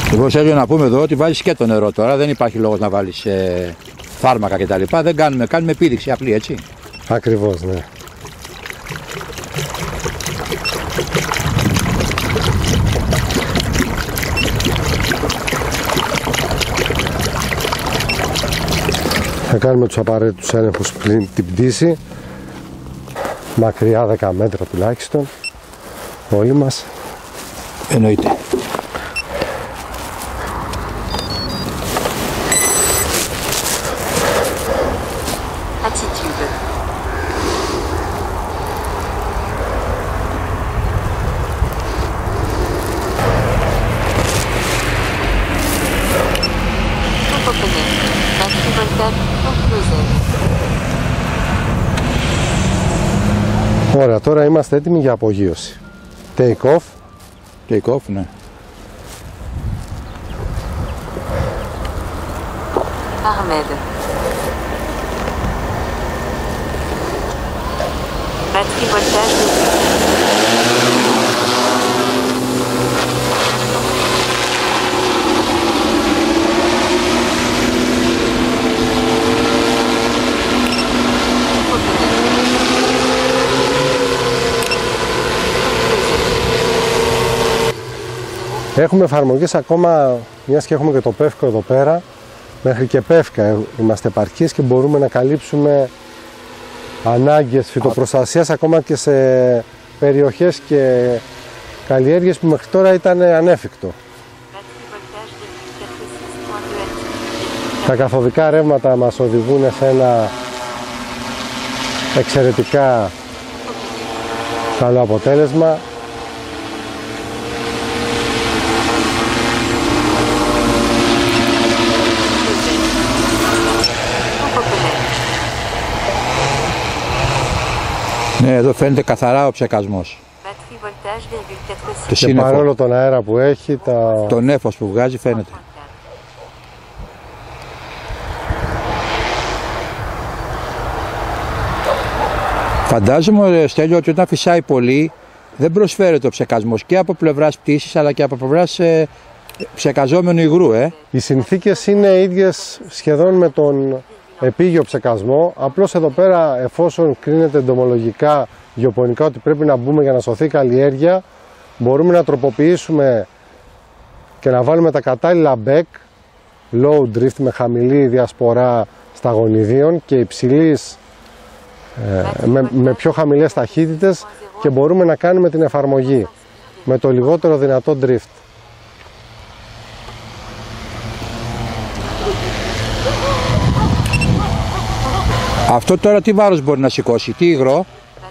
Λοιπόν, θέλω να πούμε εδώ ότι βάζεις και το νερό τώρα, δεν υπάρχει λόγος να βάλεις φάρμακα κτλ. Δεν κάνουμε επίδειξη απλή, έτσι. Ακριβώς, ναι. Θα κάνουμε τους απαραίτητους έλεγχους πριν την πτήση, μακριά 10 μέτρα τουλάχιστον, όλοι μας. Εννοείται. Ωραία, τώρα είμαστε έτοιμοι για απογείωση. Take off. Take off, ναι. Armed. Batterie voltage. Έχουμε εφαρμογές ακόμα, μιας και έχουμε και το ΠΕΦΚΟ εδώ πέρα, μέχρι και ΠΕΦΚΑ είμαστε επαρκείς και μπορούμε να καλύψουμε ανάγκες φυτοπροστασίας ακόμα και σε περιοχές και καλλιέργειες που μέχρι τώρα ήταν ανέφικτο. Τα καθοδικά ρεύματα μας οδηγούν σε ένα εξαιρετικά καλό αποτέλεσμα. Ναι, εδώ φαίνεται καθαρά ο ψεκασμός. Και παρόλο τον αέρα που έχει, το νέφος που βγάζει φαίνεται. Φαντάζομαι, Στέλιο, ότι όταν φυσάει πολύ δεν προσφέρεται ο ψεκασμός και από πλευράς πτήσης αλλά και από πλευράς ψεκαζόμενου υγρού. Οι συνθήκες είναι ίδιες σχεδόν με τον επίγειο ψεκασμό, απλώς εδώ πέρα, εφόσον κρίνεται εντομολογικά, γεωπονικά ότι πρέπει να μπούμε για να σωθεί η καλλιέργεια, μπορούμε να τροποποιήσουμε και να βάλουμε τα κατάλληλα back, low drift με χαμηλή διασπορά σταγονιδίων και υψηλής, με πιο χαμηλές ταχύτητες, και μπορούμε να κάνουμε την εφαρμογή με το λιγότερο δυνατό drift. Αυτό τώρα τι βάρος μπορεί να σηκώσει, τι υγρό?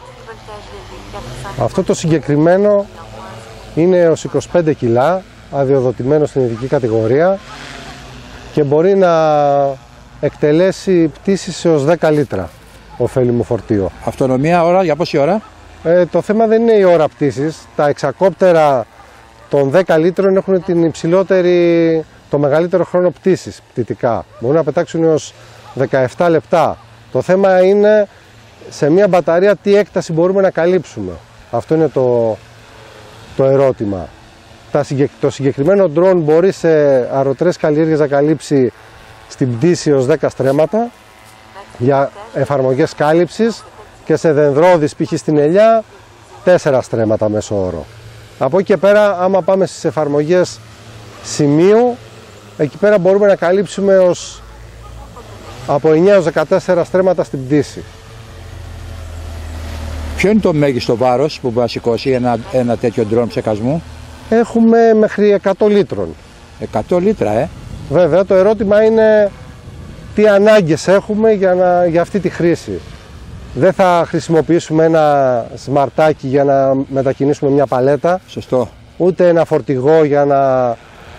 Αυτό το συγκεκριμένο είναι έως 25 κιλά, αδειοδοτημένο στην ειδική κατηγορία και μπορεί να εκτελέσει πτήσεις έως 10 λίτρα ωφέλιμο φορτίο. Αυτονομία ώρα, για πόση ώρα? Το θέμα δεν είναι η ώρα πτήσης. Τα εξακόπτερα των 10 λίτρων έχουν το μεγαλύτερο χρόνο πτήσης πτυτικά. Μπορούν να πετάξουν έως 17 λεπτά. Το θέμα είναι σε μια μπαταρία τι έκταση μπορούμε να καλύψουμε. Αυτό είναι το ερώτημα. Το συγκεκριμένο drone μπορεί σε αεροτρές καλλιέργειες να καλύψει στην πτήση ως 10 στρέμματα για εφαρμογές κάλυψης και σε δενδρώδεις π.χ. στην ελιά 4 στρέμματα μέσο όρο. Από εκεί και πέρα, άμα πάμε στις εφαρμογές σημείου, εκεί πέρα μπορούμε να καλύψουμε από 9 έως 14 στρέμματα στην πτήση. Ποιο είναι το μέγιστο βάρος που μπορεί να σηκώσει ένα τέτοιο ντρόν ψεκασμού? Έχουμε μέχρι 100 λίτρων. 100 λίτρα, Βέβαια, το ερώτημα είναι τι ανάγκες έχουμε για αυτή τη χρήση. Δεν θα χρησιμοποιήσουμε ένα σμαρτάκι για να μετακινήσουμε μια παλέτα. Σωστό. Ούτε ένα φορτηγό για να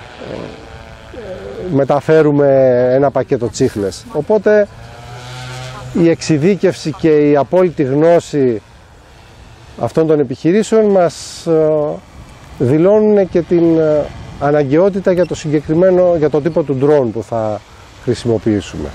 μεταφέρουμε ένα πακέτο τσίχλες. Οπότε η εξειδίκευση και η απόλυτη γνώση αυτών των επιχειρήσεων μας δηλώνουν και την αναγκαιότητα για το τύπο του drone που θα χρησιμοποιήσουμε.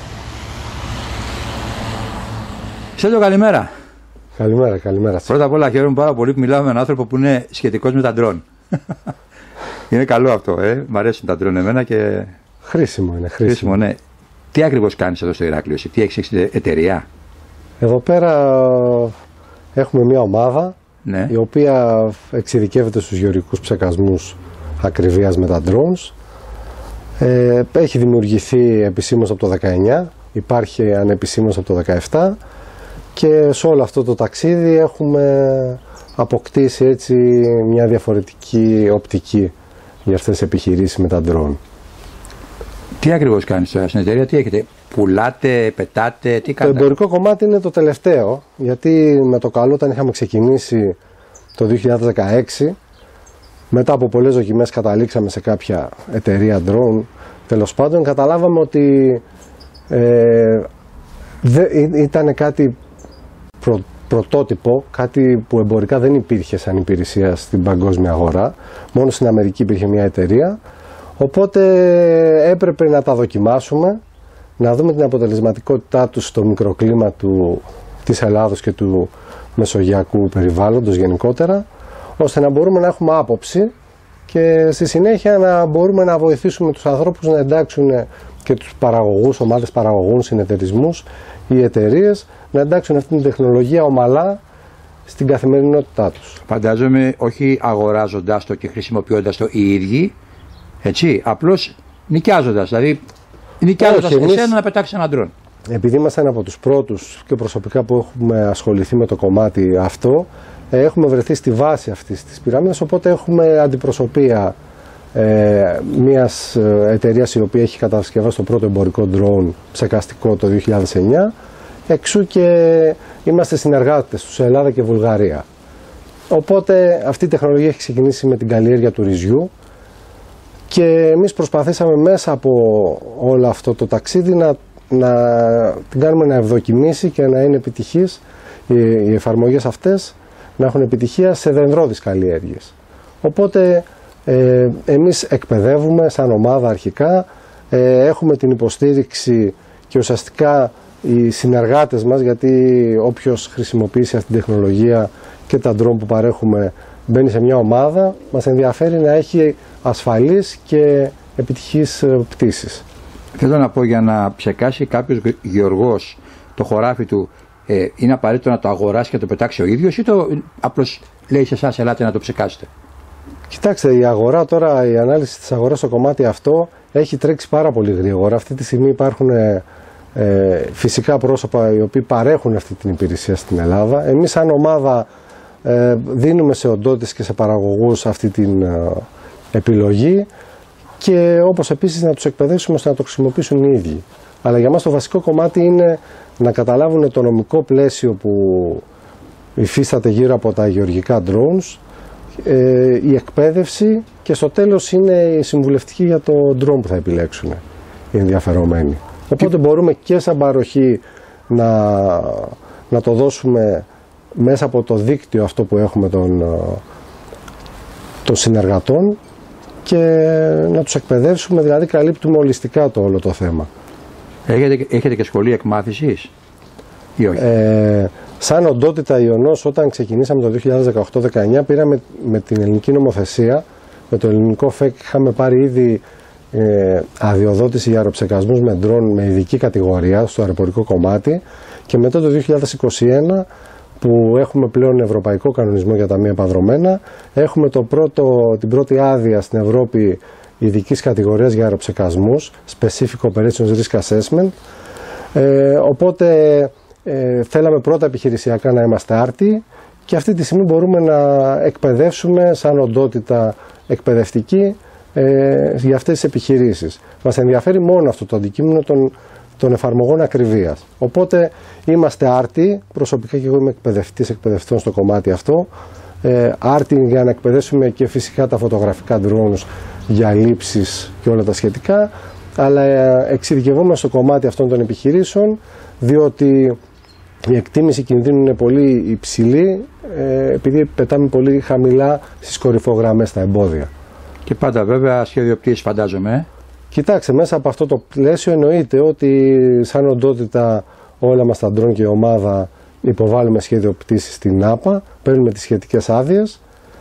Στέλιο, καλημέρα. Καλημέρα. Πρώτα απ' όλα χαίρομαι πάρα πολύ που μιλάμε με έναν άνθρωπο που είναι σχετικός με τα drone. Είναι καλό αυτό, μ' αρέσουν τα ντρόν εμένα και... Χρήσιμο είναι, Χρήσιμο, ναι. Τι ακριβώς κάνεις εδώ στο Ηράκλειο, εσύ, τι έχεις εταιρεία? Εδώ πέρα έχουμε μια ομάδα, Ναι. η οποία εξειδικεύεται στους γεωργικούς ψεκασμούς ακριβίας με τα drones. Έχει δημιουργηθεί επισήμως από το 19, υπάρχει ανεπισήμως από το 17 και σε όλο αυτό το ταξίδι έχουμε αποκτήσει έτσι μια διαφορετική οπτική για αυτές τις επιχειρήσεις με τα drone. Τι ακριβώς κάνεις τώρα στην εταιρεία, τι έχετε, πουλάτε, πετάτε, τι κάνετε? Το εμπορικό κομμάτι είναι το τελευταίο, γιατί με το καλό όταν είχαμε ξεκινήσει το 2016, μετά από πολλές δοκιμές καταλήξαμε σε κάποια εταιρεία drone, τέλος πάντων καταλάβαμε ότι ήταν κάτι πρωτότυπο, κάτι που εμπορικά δεν υπήρχε σαν υπηρεσία στην παγκόσμια αγορά, μόνο στην Αμερική υπήρχε μια εταιρεία, οπότε έπρεπε να τα δοκιμάσουμε, να δούμε την αποτελεσματικότητά τους στο μικροκλίμα της Ελλάδος και του μεσογειακού περιβάλλοντος γενικότερα, ώστε να μπορούμε να έχουμε άποψη και στη συνέχεια να μπορούμε να βοηθήσουμε τους ανθρώπους να εντάξουν και τους παραγωγούς, ομάδες παραγωγών, συνεταιρισμούς ή εταιρείες, να εντάξουν αυτή την τεχνολογία ομαλά στην καθημερινότητά τους. Φαντάζομαι όχι αγοράζοντας το και χρησιμοποιώντας το οι ίδιοι, έτσι, απλώς νοικιάζοντας, δηλαδή νοικιάζοντας εσένα να πετάξεις έναν ντρόν. Επειδή ήμασταν από τους πρώτους και προσωπικά που έχουμε ασχοληθεί με το κομμάτι αυτό, έχουμε βρεθεί στη βάση αυτής της πυραμίδας, οπότε έχουμε αντιπροσωπεία μιας εταιρείας η οποία έχει κατασκευάσει το πρώτο εμπορικό ντρόν ψεκαστικό το 2009, εξού και είμαστε συνεργάτες στους Ελλάδα και Βουλγαρία. Οπότε αυτή η τεχνολογία έχει ξεκινήσει με την καλλιέργεια του ρυζιού και εμείς προσπαθήσαμε μέσα από όλο αυτό το ταξίδι να την κάνουμε να ευδοκιμήσει και να είναι επιτυχής οι εφαρμογές αυτές, να έχουν επιτυχία σε δενδρώδεις καλλιέργειες. Οπότε εμείς εκπαιδεύουμε σαν ομάδα αρχικά, έχουμε την υποστήριξη και ουσιαστικά οι συνεργάτες μας, γιατί όποιος χρησιμοποιήσει αυτή την τεχνολογία και τα ντρόν που παρέχουμε μπαίνει σε μια ομάδα, μας ενδιαφέρει να έχει ασφαλείς και επιτυχείς πτήσεις. Θέλω να πω, για να ψεκάσει κάποιος γεωργός το χωράφι του, είναι απαραίτητο να το αγοράσει και να το πετάξει ο ίδιος ή απλώς λέει σε εσάς ελάτε να το ψεκάσετε? Κοιτάξτε, η αγορά τώρα, η ανάλυση της αγοράς στο κομμάτι αυτό έχει τρέξει πάρα πολύ γρήγορα. Αυτή τη στιγμή υπάρχουν φυσικά πρόσωπα οι οποίοι παρέχουν αυτή την υπηρεσία στην Ελλάδα. Εμείς σαν ομάδα δίνουμε σε οντότητες και σε παραγωγούς αυτή την επιλογή και όπως επίσης να τους εκπαιδεύσουμε ώστε να το χρησιμοποιήσουν οι ίδιοι. Αλλά για μας το βασικό κομμάτι είναι να καταλάβουν το νομικό πλαίσιο που υφίσταται γύρω από τα γεωργικά drones, η εκπαίδευση και στο τέλος είναι η συμβουλευτική για το drone που θα επιλέξουν οι ενδιαφερομένοι. Οπότε μπορούμε και σαν παροχή να το δώσουμε μέσα από το δίκτυο αυτό που έχουμε των συνεργατών και να τους εκπαιδεύσουμε, δηλαδή καλύπτουμε ολιστικά το όλο το θέμα. Έχετε και σχολεία εκμάθησης ή όχι? Σαν οντότητα Ιωνός, όταν ξεκινήσαμε το 2018-19, πήραμε με την ελληνική νομοθεσία, με το ελληνικό ΦΕΚ είχαμε πάρει ήδη αδειοδότηση για αεροψεκασμούς με ντρόν με ειδική κατηγορία στο αεροπορικό κομμάτι και μετά το 2021 που έχουμε πλέον ευρωπαϊκό κανονισμό για τα μη επανδρωμένα, έχουμε την πρώτη άδεια στην Ευρώπη ειδικής κατηγορίας για αεροψεκασμούς, Specific Operations Risk Assessment, οπότε θέλαμε πρώτα επιχειρησιακά να είμαστε άρτιοι και αυτή τη στιγμή μπορούμε να εκπαιδεύσουμε σαν οντότητα εκπαιδευτική για αυτές τις επιχειρήσεις. Μας ενδιαφέρει μόνο αυτό το αντικείμενο των εφαρμογών ακριβίας. Οπότε είμαστε άρτιοι, προσωπικά και εγώ είμαι εκπαιδευτών στο κομμάτι αυτό, άρτιοι για να εκπαιδεύσουμε και φυσικά τα φωτογραφικά drones για λήψεις και όλα τα σχετικά, αλλά εξειδικευόμαστε στο κομμάτι αυτών των επιχειρήσεων, διότι η εκτίμηση κινδύνου είναι πολύ υψηλή, επειδή πετάμε πολύ χαμηλά στις κορυφογραμμές τα εμπόδια. Και πάντα βέβαια σχέδιο πτήσης φαντάζομαι. Κοιτάξτε, μέσα από αυτό το πλαίσιο εννοείται ότι σαν οντότητα όλα μας τα ντρόν και η ομάδα υποβάλλουμε σχέδιο πτήσης στην ΝΑΠΑ, παίρνουμε τις σχετικές άδειες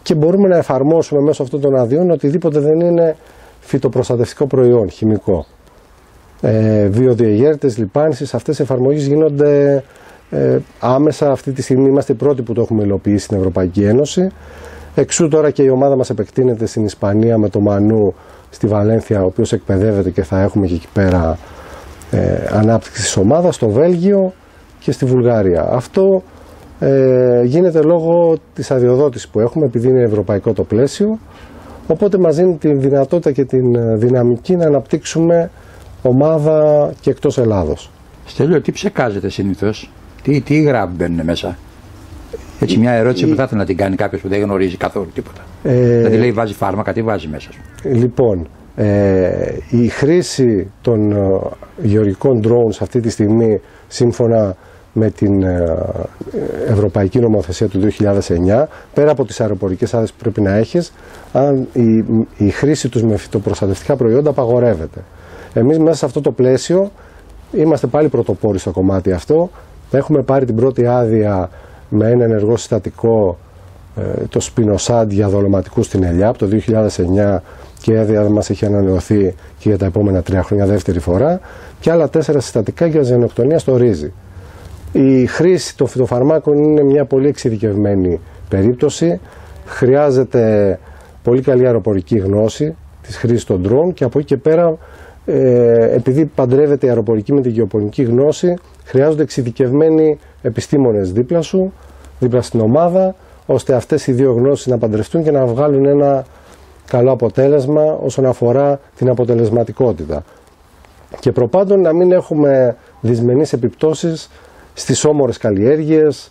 και μπορούμε να εφαρμόσουμε μέσω αυτών των αδειών οτιδήποτε δεν είναι φυτοπροστατευτικό προϊόν, χημικό. Βιοδιαγέρτες, λιπάνσεις, αυτές οι εφαρμογές γίνονται άμεσα. Αυτή τη στιγμή είμαστε οι πρώτοι που το έχουμε υλοποιήσει στην Ευρωπαϊκή Ένωση. Εξού τώρα και η ομάδα μας επεκτείνεται στην Ισπανία με το Μανού στη Βαλένθια, ο οποίος εκπαιδεύεται και θα έχουμε και εκεί πέρα ανάπτυξη της ομάδας, στο Βέλγιο και στη Βουλγαρία. Αυτό γίνεται λόγω της αδειοδότησης που έχουμε, επειδή είναι ευρωπαϊκό το πλαίσιο, οπότε μας δίνει τη δυνατότητα και την δυναμική να αναπτύξουμε ομάδα και εκτός Ελλάδος. Στέλιο, τι ψεκάζετε συνήθως, τι υγρά μπαίνουν μέσα? Έτσι μια ερώτηση που θα ήθελα να την κάνει κάποιος που δεν γνωρίζει καθόλου τίποτα. Δηλαδή λέει βάζει φάρμακα, τι βάζει μέσα? Λοιπόν, η χρήση των γεωργικών drones αυτή τη στιγμή, σύμφωνα με την Ευρωπαϊκή Νομοθεσία του 2009, πέρα από τις αεροπορικές άδειες που πρέπει να έχεις, η χρήση τους με φυτοπροστατευτικά προϊόντα απαγορεύεται. Εμείς μέσα σε αυτό το πλαίσιο είμαστε πάλι πρωτοπόροι στο κομμάτι αυτό. Έχουμε πάρει την πρώτη άδεια με ένα ενεργό συστατικό, το Spinosad, για δολωματικούς στην ελιά από το 2009, και η άδεια μας έχει ανανεωθεί και για τα επόμενα 3 χρόνια δεύτερη φορά, και άλλα 4 συστατικά για ζυνοκτονία στο ρύζι. Η χρήση των φυτοφαρμάκων είναι μια πολύ εξειδικευμένη περίπτωση. Χρειάζεται πολύ καλή αεροπορική γνώση της χρήσης των drone, και από εκεί και πέρα, επειδή παντρεύεται η αεροπορική με τη γεωπονική γνώση, χρειάζονται εξειδικευμένοι επιστήμονες δίπλα σου, δίπλα στην ομάδα, ώστε αυτές οι δύο γνώσεις να παντρευτούν και να βγάλουν ένα καλό αποτέλεσμα όσον αφορά την αποτελεσματικότητα. Και προπάντων να μην έχουμε δυσμενείς επιπτώσεις στις όμορες καλλιέργειες,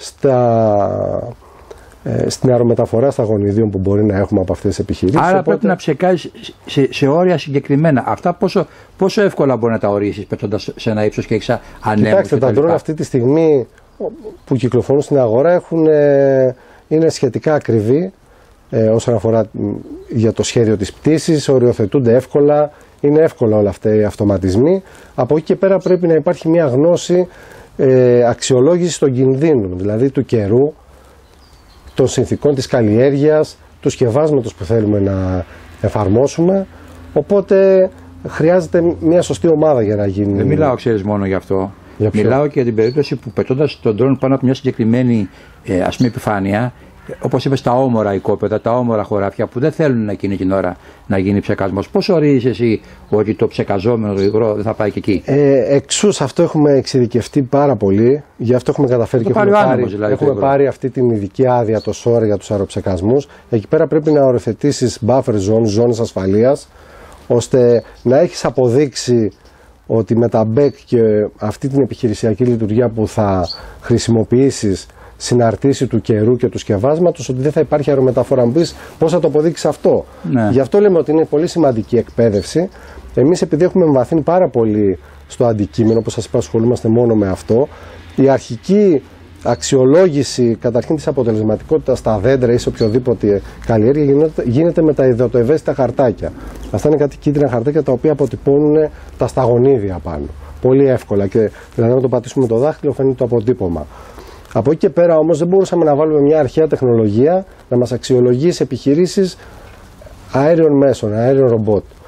στην αερομεταφορά στα γονιδίων που μπορεί να έχουμε από αυτές τις επιχειρήσεις. Άρα οπότε πρέπει να ψεκάζεις σε όρια συγκεκριμένα. Αυτά πόσο εύκολα μπορεί να τα ορίσεις πετώντας σε ένα ύψος και έχεις ανέμους? Κοιτάξτε, τα drone αυτή τη στιγμή που κυκλοφορούν στην αγορά είναι σχετικά ακριβή όσον αφορά για το σχέδιο της πτήσης, οριοθετούνται εύκολα, είναι εύκολα όλα αυτά οι αυτοματισμοί. Από εκεί και πέρα πρέπει να υπάρχει μια γνώση αξιολόγηση των κινδύνων, δηλαδή του καιρού, των συνθηκών της καλλιέργειας, του σκευάσματος που θέλουμε να εφαρμόσουμε, οπότε χρειάζεται μια σωστή ομάδα για να γίνει. Δεν μιλάω, ξέρεις, μόνο γι' αυτό. Μιλάω και για την περίπτωση που πετώντας τον drone πάνω από μια συγκεκριμένη επιφάνεια, όπως είπες, τα όμορα οικόπεδα, τα όμορα χωράφια που δεν θέλουν εκείνη την ώρα να γίνει ψεκασμός. Πώς ορίζεις εσύ ότι το ψεκαζόμενο το υγρό δεν θα πάει και εκεί? Εξού σε αυτό έχουμε εξειδικευτεί πάρα πολύ, γι' αυτό έχουμε καταφέρει και έχουμε πάρει αυτή την ειδική άδεια, το SOR, για τους αεροψεκασμούς. Εκεί πέρα πρέπει να οριοθετήσεις buffer zones, ζώνες ασφαλείας, ώστε να έχεις αποδείξει ότι με τα BEC και αυτή την επιχειρησιακή λειτουργία που θα χρησιμοποιήσεις, συναρτήσει του καιρού και του σκευάσματος, ότι δεν θα υπάρχει αερομεταφορά. Μου πεις πώς θα το αποδείξεις αυτό? Ναι. Γι' αυτό λέμε ότι είναι πολύ σημαντική εκπαίδευση. Εμείς, επειδή έχουμε εμβαθύνει πάρα πολύ στο αντικείμενο, όπως σας είπα, ασχολούμαστε μόνο με αυτό, η αρχική αξιολόγηση καταρχήν της αποτελεσματικότητας στα δέντρα ή σε οποιοδήποτε καλλιέργεια γίνεται με τα υδατοευαίσθητα χαρτάκια. Αυτά είναι κάτι κίτρινα χαρτάκια τα οποία αποτυπώνουν τα σταγονίδια πάνω. Πολύ εύκολα, και δηλαδή να το πατήσουμε με το δάχτυλο φαίνεται το αποτύπωμα. Από εκεί και πέρα όμως δεν μπορούσαμε να βάλουμε μια αρχαία τεχνολογία να μας αξιολογήσει επιχειρήσεις αέριων μέσων, αέριων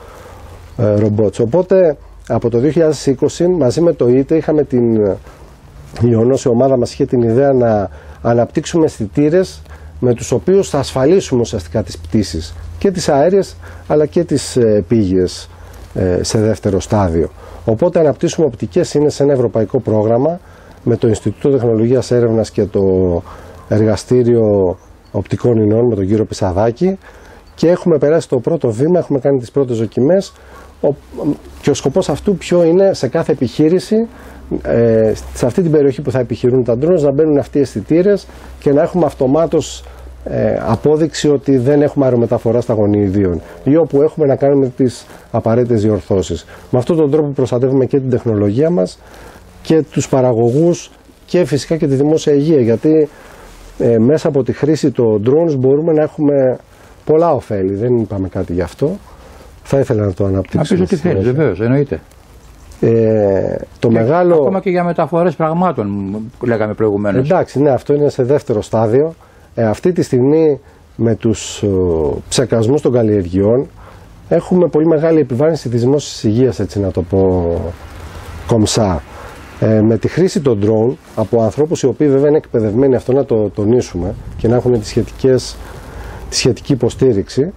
ρομπότ. Οπότε από το 2020 μαζί με το ΙΤΕ είχαμε η ονόση ομάδα μας είχε την ιδέα να αναπτύξουμε αισθητήρες με τους οποίους θα ασφαλίσουμε ουσιαστικά τις πτήσεις, και τις αέριες αλλά και τις πήγειες σε δεύτερο στάδιο. Οπότε αναπτύσσουμε οπτικές, είναι σε ένα ευρωπαϊκό πρόγραμμα με το Ινστιτούτο Τεχνολογίας Έρευνας και το Εργαστήριο Οπτικών Ινών με τον κύριο Πισαδάκη, και έχουμε περάσει το πρώτο βήμα, έχουμε κάνει τις πρώτες δοκιμές, και ο σκοπός αυτού ποιο είναι? Σε κάθε επιχείρηση, σε αυτή την περιοχή που θα επιχειρούν τα drones, να μπαίνουν αυτοί οι αισθητήρες και να έχουμε αυτομάτως απόδειξη ότι δεν έχουμε αερομεταφορά σταγονιδίων, ή όπου έχουμε να κάνουμε τις απαραίτητες διορθώσεις. Με αυτόν τον τρόπο προστατεύουμε και την τεχνολογία μας και τους παραγωγούς και φυσικά και τη δημόσια υγεία, γιατί μέσα από τη χρήση των drones μπορούμε να έχουμε πολλά ωφέλη. Δεν είπαμε κάτι γι' αυτό. Θα ήθελα να το αναπτύξουμε. Να πεις ό,τι θέλεις, βεβαίως, εννοείται. Ακόμα και για μεταφορές πραγμάτων, λέγαμε προηγουμένως. Εντάξει, ναι, αυτό είναι σε δεύτερο στάδιο. Αυτή τη στιγμή με τους ψεκασμούς των καλλιεργειών έχουμε πολύ μεγάλη επιβάρυνση της δημόσιας υγείας, έτσι να το πω κομψά. Με τη χρήση των drone από ανθρώπους οι οποίοι βέβαια είναι εκπαιδευμένοι, αυτό να το τονίσουμε, και να έχουν τη σχετική υποστήριξη,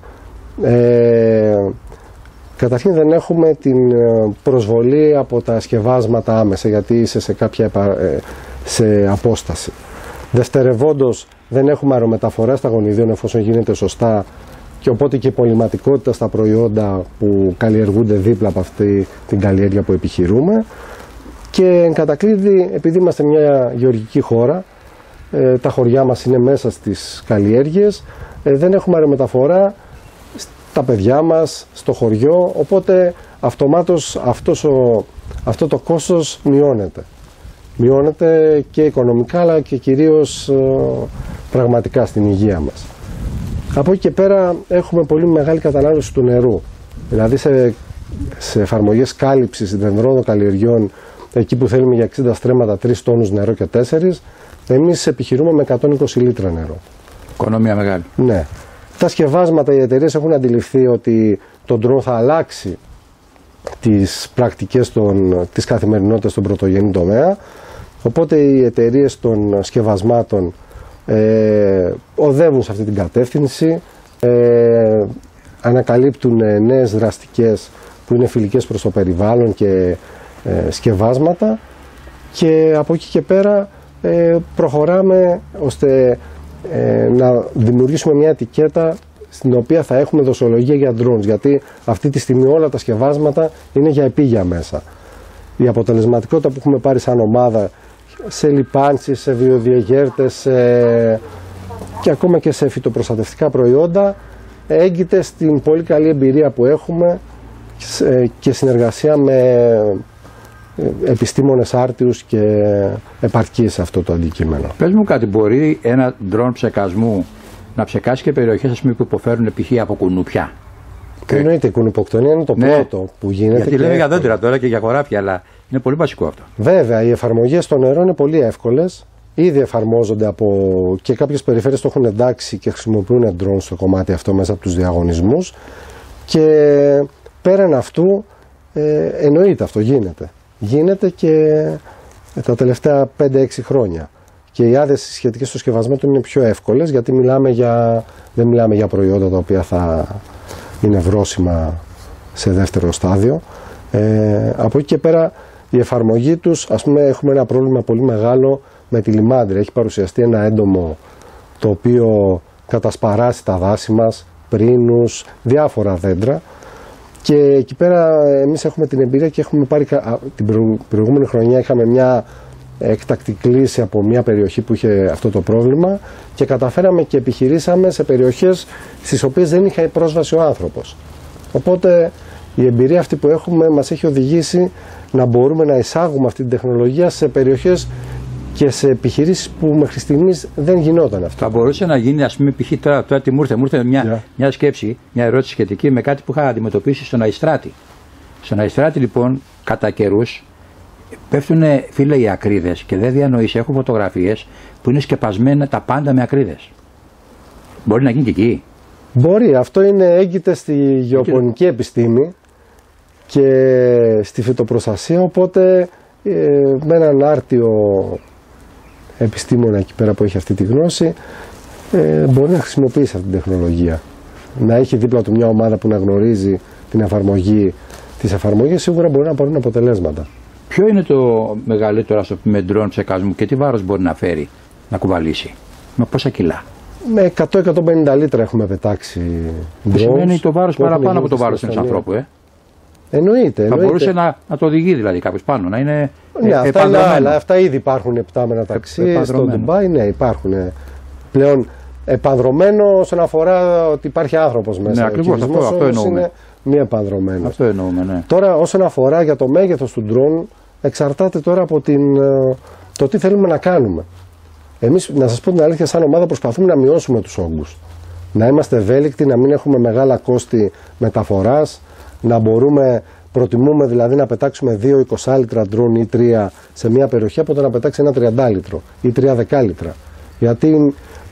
καταρχήν δεν έχουμε την προσβολή από τα σκευάσματα άμεσα, γιατί είσαι σε απόσταση. Δευτερευόντως, δεν έχουμε αερομεταφορά στα γονιδίων εφόσον γίνεται σωστά, και οπότε και πολυματικότητα στα προϊόντα που καλλιεργούνται δίπλα από αυτή την καλλιέργεια που επιχειρούμε. Και εν κατακλείδη, επειδή είμαστε μια γεωργική χώρα, τα χωριά μας είναι μέσα στις καλλιέργειες, δεν έχουμε αερομεταφορά στα παιδιά μας, στο χωριό, οπότε αυτομάτως αυτό το κόστος μειώνεται. Μειώνεται και οικονομικά, αλλά και κυρίως πραγματικά στην υγεία μας. Από εκεί και πέρα έχουμε πολύ μεγάλη κατανάλωση του νερού. Δηλαδή σε εφαρμογές κάλυψης δενδρών καλλιεργειών, εκεί που θέλουμε για 60 στρέμματα 3 τόνους νερό και 4, εμείς επιχειρούμε με 120 λίτρα νερό. Οικονομία μεγάλη. Ναι. Τα σκευάσματα, οι εταιρείες έχουν αντιληφθεί ότι το drone θα αλλάξει τις πρακτικές της καθημερινότητας στον πρωτογενή τομέα, οπότε οι εταιρείες των σκευασμάτων οδεύουν σε αυτή την κατεύθυνση, ανακαλύπτουν νέες δραστικές που είναι φιλικές προς το περιβάλλον και σκευάσματα, και από εκεί και πέρα προχωράμε ώστε να δημιουργήσουμε μια ετικέτα στην οποία θα έχουμε δοσολογία για drones, γιατί αυτή τη στιγμή όλα τα σκευάσματα είναι για επίγεια μέσα. Η αποτελεσματικότητα που έχουμε πάρει σαν ομάδα σε λιπάνσεις, σε βιοδιαγέρτες και ακόμα και σε φυτοπροστατευτικά προϊόντα έγκυται στην πολύ καλή εμπειρία που έχουμε και συνεργασία με επιστήμονες άρτιους και επαρκείς σε αυτό το αντικείμενο. Πες μου κάτι, μπορεί ένα drone ψεκασμού να ψεκάσει και περιοχές που υποφέρουν π.χ. από κουνουπιά? Εννοείται, η κουνουποκτονία είναι το πρώτο που γίνεται. Γιατί λέμε για δέντρα τώρα και για χωράφια, αλλά είναι πολύ βασικό αυτό. Βέβαια, οι εφαρμογές στο νερό είναι πολύ εύκολες. Ήδη εφαρμόζονται και κάποιες περιφέρειες το έχουν εντάξει και χρησιμοποιούν drone στο κομμάτι αυτό μέσα από τους διαγωνισμούς. Και πέραν αυτού, εννοείται αυτό γίνεται. Γίνεται και τα τελευταία 5-6 χρόνια. Και οι άδειες σχετικές στο σκευασμάτων είναι πιο εύκολες, γιατί δεν μιλάμε για προϊόντα τα οποία θα είναι βρώσιμα σε δεύτερο στάδιο. Από εκεί και πέρα η εφαρμογή τους, ας πούμε, έχουμε ένα πρόβλημα πολύ μεγάλο με τη λιμάντρια. Έχει παρουσιαστεί ένα έντομο το οποίο κατασπαράσει τα δάση μας, πρίνους, διάφορα δέντρα, και εκεί πέρα εμείς έχουμε την εμπειρία και έχουμε πάρει την προηγούμενη χρονιά είχαμε μια έκτακτη κλίση από μια περιοχή που είχε αυτό το πρόβλημα και καταφέραμε και επιχειρήσαμε σε περιοχές στις οποίες δεν είχε πρόσβαση ο άνθρωπος. Οπότε η εμπειρία αυτή που έχουμε μας έχει οδηγήσει να μπορούμε να εισάγουμε αυτή την τεχνολογία σε περιοχές και σε επιχειρήσεις που μέχρι στιγμής δεν γινόταν αυτό. Θα μπορούσε να γίνει, ας πούμε, π.χ. τώρα τι μου ήρθε μια σκέψη, μια ερώτηση σχετική με κάτι που είχα αντιμετωπίσει στον Αϊστράτη. Στον Αϊστράτη, λοιπόν, κατά καιρούς πέφτουν, φίλε, οι ακρίδες και δεν διανοείς. Έχω φωτογραφίες που είναι σκεπασμένα τα πάντα με ακρίδες. Μπορεί να γίνει και εκεί? Μπορεί. Αυτό έγκυται στη γεωπονική επιστήμη και στη φυτοπροστασία, οπότε με έναν άρτιο επιστήμονα εκεί πέρα που έχει αυτή τη γνώση μπορεί να χρησιμοποιήσει αυτή την τεχνολογία. Να έχει δίπλα του μια ομάδα που να γνωρίζει την εφαρμογή της εφαρμογής, σίγουρα μπορεί να πάρουν αποτελέσματα. Ποιο είναι το μεγαλύτερο, ας το πούμε, drone ψεκασμού και τι βάρος μπορεί να φέρει, να κουβαλήσει? Με πόσα κιλά? Με 100-150 λίτρα έχουμε πετάξει drones. Σημαίνει το βάρος παραπάνω από το βάρος ενός ανθρώπου, Εννοείται. Θα μπορούσε να το οδηγεί δηλαδή κάποιος πάνω, να είναι αυτά ήδη υπάρχουν επτάμενα ταξί στο Ντουμπάι, ναι, υπάρχουν. Πλέον επανδρωμένο όσον αφορά ότι υπάρχει άνθρωπος μέσα. Ναι, ακριβώς, αυτό εννοούμε. Είναι μη επανδρωμένο. Αυτό εννοούμε, ναι. Τώρα όσον αφορά για το μέγεθος του drone, εξαρτάται τώρα από το τι θέλουμε να κάνουμε. Εμείς, να σας πω την αλήθεια, σαν ομάδα προσπαθούμε να μειώσουμε τους όγκους. Να είμαστε ευέλικτοι, να μην έχουμε μεγάλα κόστη μεταφοράς, να προτιμούμε δηλαδή να πετάξουμε 2 20 λίτρα drone ή 3 σε μια περιοχή από το να πετάξει ένα 30 λίτρο ή 3 10 λίτρα. Γιατί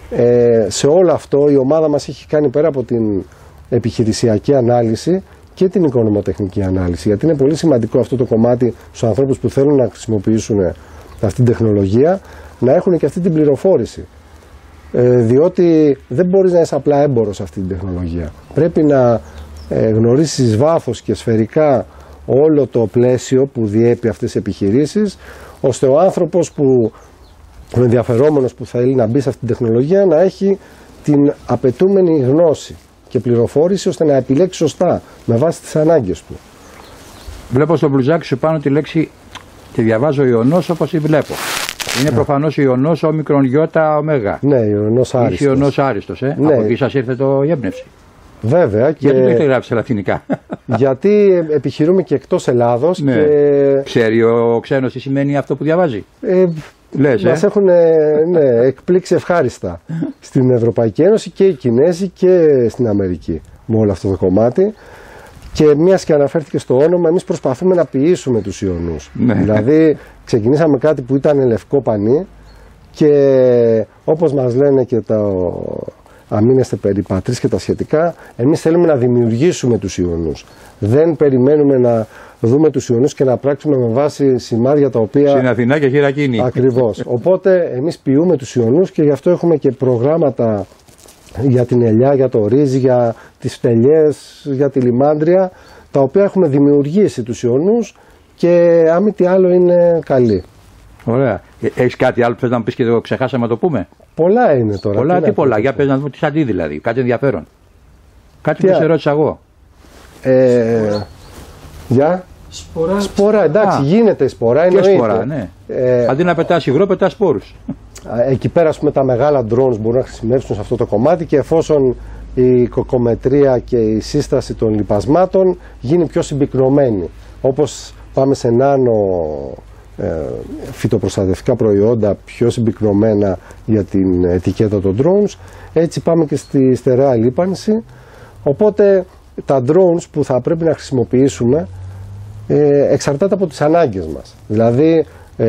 Σε όλο αυτό η ομάδα μας έχει κάνει, πέρα από την επιχειρησιακή ανάλυση, και την οικονομοτεχνική ανάλυση, γιατί είναι πολύ σημαντικό αυτό το κομμάτι στους ανθρώπους που θέλουν να χρησιμοποιήσουν αυτή την τεχνολογία, να έχουν και αυτή την πληροφόρηση. Διότι δεν μπορείς να είσαι απλά έμπορος σε αυτή την τεχνολογία. Πρέπει να γνωρίσεις βάθος και σφαιρικά όλο το πλαίσιο που διέπει αυτές τις επιχειρήσεις, ώστε ο άνθρωπος ο ενδιαφερόμενος που θέλει να μπει σε αυτή την τεχνολογία να έχει την απαιτούμενη γνώση και πληροφόρηση, ώστε να επιλέξει σωστά με βάση τις ανάγκες του. Βλέπω στο μπλουζάκι σου πάνω τη λέξη, τη διαβάζω ιονός όπως τη βλέπω. Είναι προφανώς ιονός όμικρον γιώτα ωμέγα. Ναι, ιονός άριστος. Ιονός άριστος, Ναι. Από εκεί σας ήρθε η έμπνευση. Βέβαια. Γιατί το έχετε γράψει σε λατινικά? Γιατί επιχειρούμε και εκτός Ελλάδος. Ναι. Και... Ξέρει ο ξένος τι σημαίνει αυτό που διαβάζει? Λες, μας έχουν εκπλήξει ευχάριστα στην Ευρωπαϊκή Ένωση και οι Κινέζοι και στην Αμερική με όλο αυτό το κομμάτι. Και μιας και αναφέρθηκε στο όνομα, εμείς προσπαθούμε να ποιήσουμε τους ιονούς. Ναι. Δηλαδή ξεκινήσαμε κάτι που ήταν λευκό πανί και όπως μας λένε και αμήνεστε περιπατρίς και τα σχετικά, εμείς θέλουμε να δημιουργήσουμε τους ιονούς. Δεν περιμένουμε να δούμε τους ιονούς και να πράξουμε με βάση σημάδια τα οποία... Στην Αθηνά και χειρακίνη. Ακριβώς. Οπότε εμείς ποιούμε τους ιονούς και γι' αυτό έχουμε και προγράμματα για την ελιά, για το ρύζι, για τις φτελιές, για τη λιμάντρια, τα οποία έχουμε δημιουργήσει τους ιονούς και αν μη τι άλλο είναι καλή. Ωραία. Έχεις κάτι άλλο που θες να μου πεις και το ξεχάσαμε να το πούμε? Πολλά είναι τώρα. Πολλά, τι πολλά? Για πες να δούμε τι σαν τι δηλαδή, κάτι ενδιαφέρον. Κάτι που σε ρώτησα εγώ. Για σπορά, εντάξει, γίνεται η σπορά. Και σπορά, ναι. Αντί να πετάς υγρό, πετάς σπόρους. Εκεί πέρα, ας πούμε, τα μεγάλα drones μπορούν να χρησιμεύσουν σε αυτό το κομμάτι και εφόσον η κοκομετρία και η σύσταση των λιπασμάτων γίνει πιο συμπυκνωμένη. Όπως πάμε σε νάνο φυτοπροστατευτικά προϊόντα πιο συμπυκνωμένα για την ετικέτα των drones, έτσι πάμε και στη στερεά λίπανση. Οπότε τα drones που θα πρέπει να χρησιμοποιήσουμε εξαρτάται από τις ανάγκες μας. Δηλαδή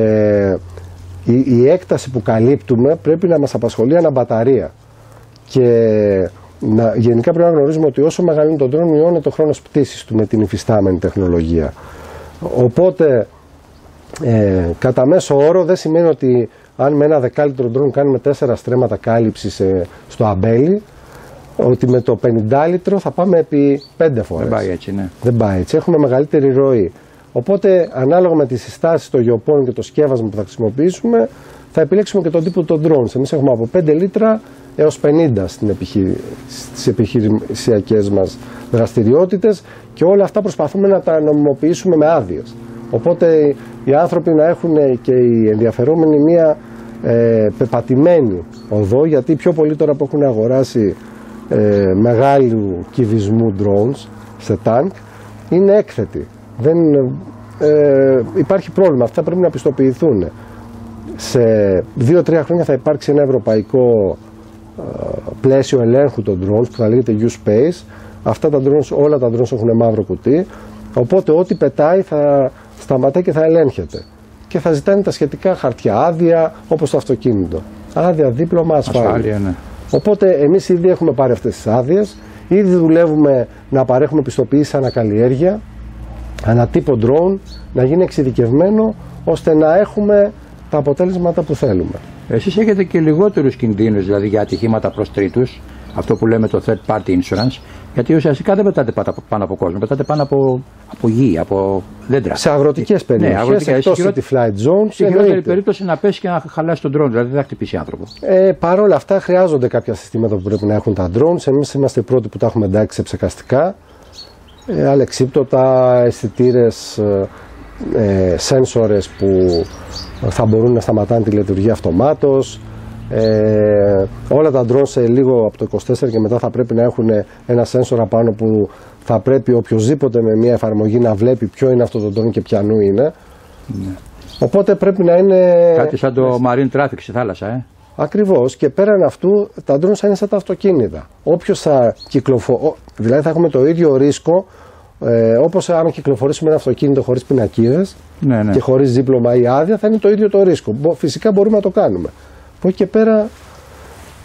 η έκταση που καλύπτουμε πρέπει να μας απασχολεί ανά μπαταρία. Και γενικά πρέπει να γνωρίζουμε ότι όσο μεγαλύνει το drone, μειώνεται ο χρόνος πτήσης του με την υφιστάμενη τεχνολογία. Οπότε κατά μέσο όρο δεν σημαίνει ότι αν με ένα δεκάλιτρο drone κάνουμε 4 στρέμματα κάλυψης στο αμπέλι, ότι με το 50 λίτρο θα πάμε επί 5 φορές. Δεν πάει έτσι, ναι. Δεν πάει έτσι. Έχουμε μεγαλύτερη ροή. Οπότε, ανάλογα με τις συστάσεις των γεωπόνων και το σκεύασμα που θα χρησιμοποιήσουμε, θα επιλέξουμε και τον τύπο των drones. Εμείς έχουμε από 5 λίτρα έως 50 στις επιχειρησιακές μας δραστηριότητες και όλα αυτά προσπαθούμε να τα νομιμοποιήσουμε με άδειες. Οπότε, οι άνθρωποι να έχουν και οι ενδιαφερόμενοι μία πεπατημένη οδό, γιατί πιο πολλοί τώρα που έχουν αγοράσει μεγάλου κυβισμού drones σε τάγκ είναι έκθετοι. Υπάρχει πρόβλημα, αυτά πρέπει να πιστοποιηθούν. Σε 2-3 χρόνια θα υπάρξει ένα ευρωπαϊκό πλαίσιο ελέγχου των drones που θα λέγεται U-Space. Αυτά τα drones, όλα τα drones έχουν μαύρο κουτί, οπότε ό,τι πετάει θα σταματάει και θα ελέγχεται. Και θα ζητάνε τα σχετικά χαρτιά, άδεια, όπως το αυτοκίνητο. Άδεια, δίπλωμα, ασφάλεια. Ναι. Οπότε εμείς ήδη έχουμε πάρει αυτές τις άδειες, ήδη δουλεύουμε να παρέχουμε πιστοποιήσεις ανακαλλιέργεια, ανατύπω drone, να γίνει εξειδικευμένο, ώστε να έχουμε τα αποτέλεσματα που θέλουμε. Εσείς έχετε και λιγότερους κινδύνους, δηλαδή για ατυχήματα προς τρίτους, αυτό που λέμε το third party insurance, γιατί ουσιαστικά δεν πετάτε πάνω από κόσμο, πετάτε πάνω από γη, από δέντρα. Σε αγροτικές περιοχές, εκτός city flight zones. Σε χειρότερη περίπτωση να πέσει και να χαλάσει τον drone, δηλαδή δεν θα χτυπήσει άνθρωπο. Παρ' όλα αυτά χρειάζονται κάποια συστήματα που πρέπει να έχουν τα drones. Εμείς είμαστε οι πρώτοι που τα έχουμε εντάξει σε ψεκαστικά. Αλεξίπτωτα, αισθητήρες, σένσορες που θα μπορούν να σταματάνε τη λειτουργία αυτομάτως. Όλα τα drones σε λίγο από το 24 και μετά θα πρέπει να έχουν ένα σένσορα πάνω που θα πρέπει οποιοδήποτε με μια εφαρμογή να βλέπει ποιο είναι αυτό το drone και ποιανού είναι. Ναι. Οπότε πρέπει να είναι... Κάτι σαν το marine traffic στη θάλασσα, Ακριβώς, και πέραν αυτού τα drones θα είναι σαν τα αυτοκίνητα. Όποιος θα κυκλοφορεί, δηλαδή θα έχουμε το ίδιο ρίσκο όπως αν κυκλοφορήσουμε ένα αυτοκίνητο χωρίς πινακίδες και χωρίς δίπλωμα ή άδεια, θα είναι το ίδιο το ρίσκο. Φυσικά μπορούμε να το κάνουμε. Από εκεί και πέρα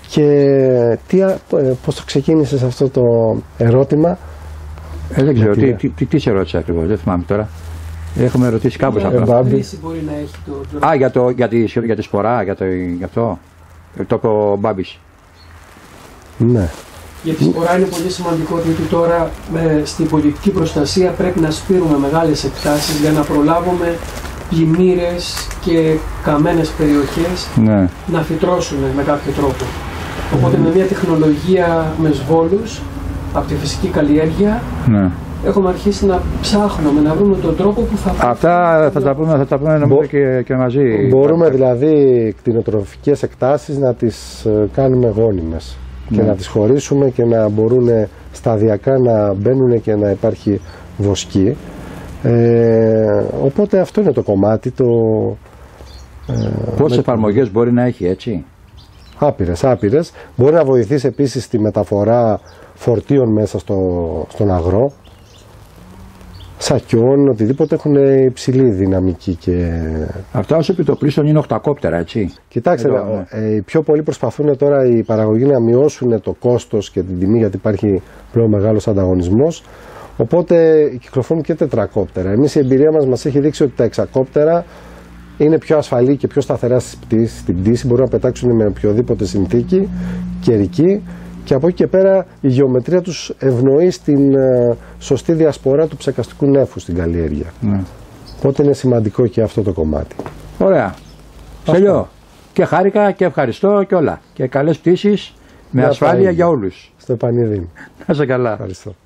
Και πώς το ξεκίνησες αυτό το ερώτημα? Δεν ξέρω, τι σε ρώτησε ακριβώς, δεν θυμάμαι τώρα. Έχουμε ρωτήσει κάπως απλά. Χρήση μπορεί να έχει το... για τη σπορά, για αυτό. Το είπε ο Μπάμπης. Ναι. Για τη σπορά είναι πολύ σημαντικό, διότι τώρα στην πολιτική προστασία πρέπει να σπείρουμε μεγάλες εκτάσεις για να προλάβουμε πλημμύρες και καμένες περιοχές να φυτρώσουν με κάποιο τρόπο. Οπότε με μια τεχνολογία με σβόλους από τη φυσική καλλιέργεια έχουμε αρχίσει να ψάχνουμε, να βρούμε τον τρόπο που θα... Αυτά θα τα πούμε νομίζω και μαζί. Μπορούμε δηλαδή κτηνοτροφικές εκτάσεις να τις κάνουμε γόνιμες και να τις χωρίσουμε και να μπορούν σταδιακά να μπαίνουν και να υπάρχει βοσκή. Οπότε αυτό είναι το κομμάτι. Πόσες εφαρμογές μπορεί να έχει, έτσι? Άπειρες. Μπορεί να βοηθήσει επίσης στη μεταφορά φορτίων μέσα στον αγρό, σακιών, οτιδήποτε έχουν υψηλή δυναμική. Και... Αυτά ως επιτοπλίστων είναι 8 κόπτερα, έτσι? Κοιτάξτε, οι πιο πολλοί προσπαθούν τώρα οι παραγωγοί να μειώσουν το κόστος και την τιμή, γιατί υπάρχει πλέον μεγάλος ανταγωνισμός. Οπότε κυκλοφορούν και τετρακόπτερα. Εμείς η εμπειρία μας έχει δείξει ότι τα εξακόπτερα είναι πιο ασφαλή και πιο σταθερά στην πτήση, μπορούν να πετάξουν με οποιοδήποτε συνθήκη καιρική και από εκεί και πέρα η γεωμετρία τους ευνοεί στην σωστή διασπορά του ψεκαστικού νέφου στην καλλιέργεια. Οπότε είναι σημαντικό και αυτό το κομμάτι. Ωραία. Στέλιο, και χάρηκα και ευχαριστώ και όλα. Και καλές πτήσεις με ασφάλεια για όλους. Στο επανειδή. Να είσαι καλά. Ευχαριστώ.